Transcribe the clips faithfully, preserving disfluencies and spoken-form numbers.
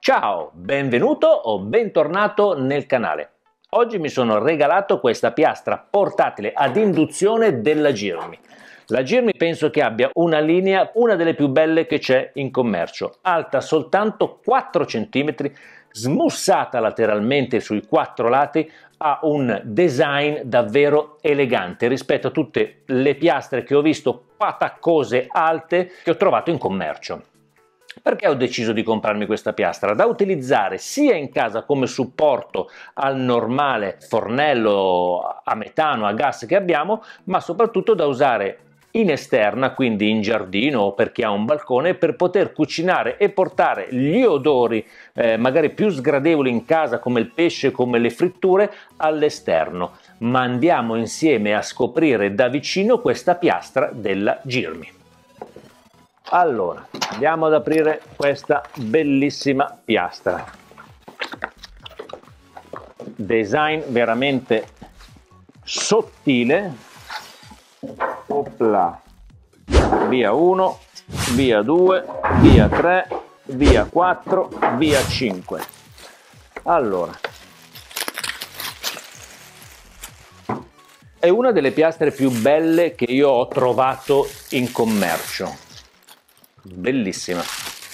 Ciao, benvenuto o bentornato nel canale. Oggi mi sono regalato questa piastra portatile ad induzione della Girmi. La Girmi penso che abbia una linea, una delle più belle che c'è in commercio, alta soltanto quattro centimetri, smussata lateralmente sui quattro lati, ha un design davvero elegante rispetto a tutte le piastre che ho visto pataccose alte che ho trovato in commercio. Perché ho deciso di comprarmi questa piastra? Da utilizzare sia in casa come supporto al normale fornello a metano, a gas che abbiamo, ma soprattutto da usare in esterna, quindi in giardino o per chi ha un balcone, per poter cucinare e portare gli odori eh, magari più sgradevoli in casa, come il pesce, come le fritture, all'esterno. Ma andiamo insieme a scoprire da vicino questa piastra della Girmi. Allora, andiamo ad aprire questa bellissima piastra. Design veramente sottile. Opla. Via uno, via due, via tre, via quattro, via cinque. Allora, è una delle piastre più belle che io ho trovato in commercio. Bellissima,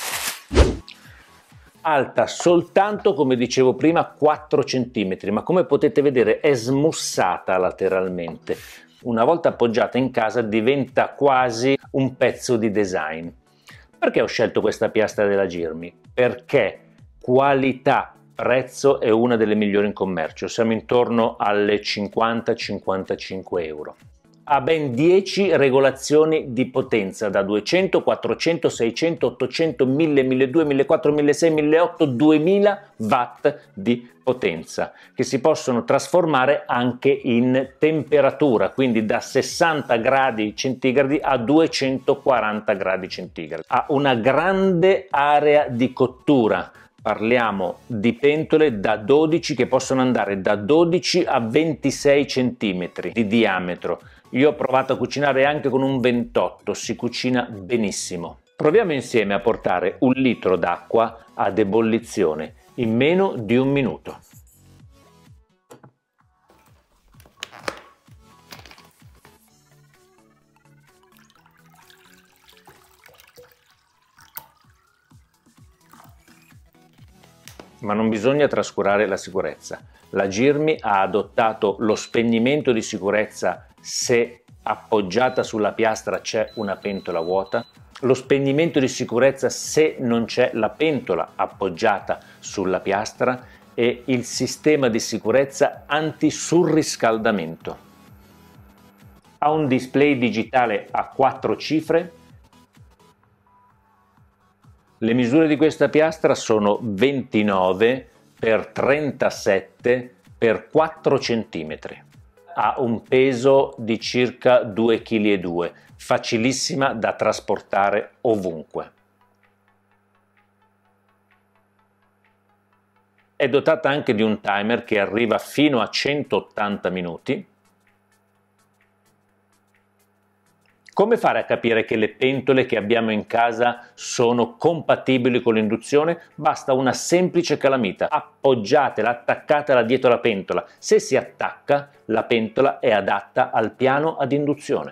alta soltanto, come dicevo prima, quattro centimetri, ma come potete vedere è smussata lateralmente. Una volta appoggiata in casa diventa quasi un pezzo di design. Perché ho scelto questa piastra della Girmi? Perché qualità prezzo è una delle migliori in commercio, siamo intorno alle cinquanta cinquantacinque euro. Ha ben dieci regolazioni di potenza da duecento, quattrocento, seicento, ottocento, mille, milleduecento, millequattrocento, milleseicento, milleottocento, duemila watt di potenza che si possono trasformare anche in temperatura, quindi da sessanta gradi centigradi a duecentoquaranta gradi centigradi. Ha una grande area di cottura. Parliamo di pentole da dodici che possono andare da dodici a ventisei centimetri di diametro. Io ho provato a cucinare anche con un ventotto, si cucina benissimo. Proviamo insieme a portare un litro d'acqua ad ebollizione in meno di un minuto. Ma non bisogna trascurare la sicurezza. La Girmi ha adottato lo spegnimento di sicurezza se appoggiata sulla piastra c'è una pentola vuota, lo spegnimento di sicurezza se non c'è la pentola appoggiata sulla piastra e il sistema di sicurezza antisurriscaldamento. Ha un display digitale a quattro cifre. Le misure di questa piastra sono ventinove per trentasette per quattro centimetri. Ha un peso di circa due virgola due chili, facilissima da trasportare ovunque. È dotata anche di un timer che arriva fino a centottanta minuti. Come fare a capire che le pentole che abbiamo in casa sono compatibili con l'induzione? Basta una semplice calamita, appoggiatela, attaccatela dietro la pentola. Se si attacca, la pentola è adatta al piano ad induzione.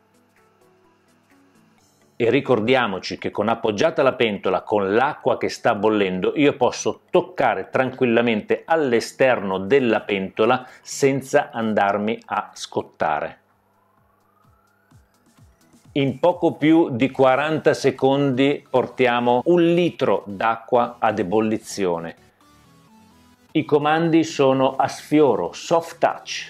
E ricordiamoci che con appoggiata la pentola, con l'acqua che sta bollendo, io posso toccare tranquillamente all'esterno della pentola senza andarmi a scottare. In poco più di quaranta secondi portiamo un litro d'acqua ad ebollizione. I comandi sono a sfioro, soft touch.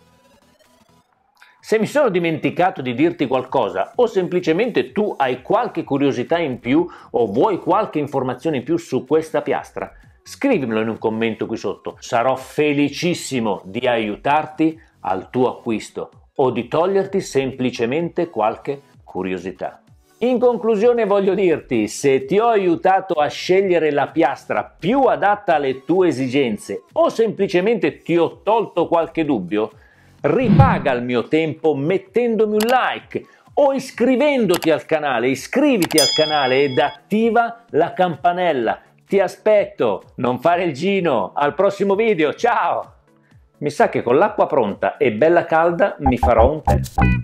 Se mi sono dimenticato di dirti qualcosa o semplicemente tu hai qualche curiosità in più o vuoi qualche informazione in più su questa piastra, scrivimelo in un commento qui sotto. Sarò felicissimo di aiutarti al tuo acquisto o di toglierti semplicemente qualche curiosità. In conclusione voglio dirti, se ti ho aiutato a scegliere la piastra più adatta alle tue esigenze o semplicemente ti ho tolto qualche dubbio, ripaga il mio tempo mettendomi un like o iscrivendoti al canale, iscriviti al canale ed attiva la campanella. Ti aspetto, non fare il gino, al prossimo video, ciao! Mi sa che con l'acqua pronta e bella calda mi farò un tè.